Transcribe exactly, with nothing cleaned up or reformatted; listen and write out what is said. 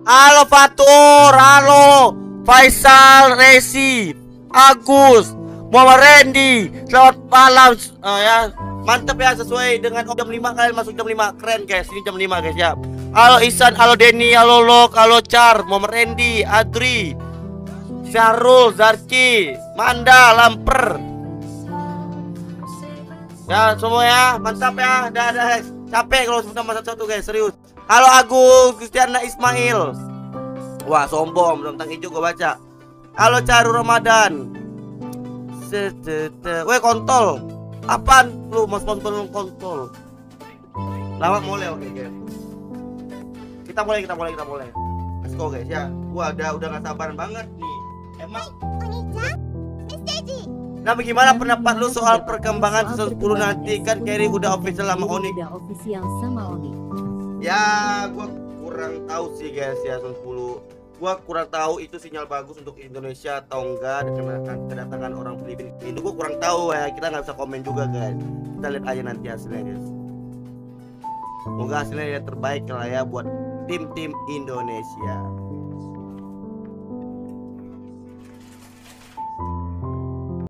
Halo Fatur, halo Faisal, Resi, Agus, Muhammad Randy. Selamat malam eh, ya. Mantap ya, sesuai dengan jam lima kalian masuk jam lima. Keren guys, ini jam lima guys ya. Halo Isan, halo Denny, halo Lok, halo Char, Muhammad Randy, Adri, Syarul, Zarki, Manda, Lamper. Ya semua ya, mantap ya. Dah dah guys. Capek kalau sama satu-satu guys, serius. Halo Agus, Kristiana Ismail. Wah sombong, tentang hijau gua baca. Halo Caru Ramadan. Weh kontol. Apaan lu mas kontol kontol? Lama mulai oke guys. Kita mulai kita mulai kita mulai. Let's go guys ya. Gua udah udah gak sabaran banget nih. Emang. Nah bagaimana pendapat lu soal perkembangan season sepuluh nanti? Kan Carry udah official sama Oni. Udah official sama Oni. Ya gua kurang tahu sih guys ya season sepuluh. Gua kurang tahu itu sinyal bagus untuk Indonesia atau enggak dengan kedatangan orang Filipina. Itu gua kurang tahu ya. Kita nggak bisa komen juga guys. Kita lihat aja nanti hasilnya guys. Semoga hasilnya ya terbaik lah ya buat tim-tim Indonesia.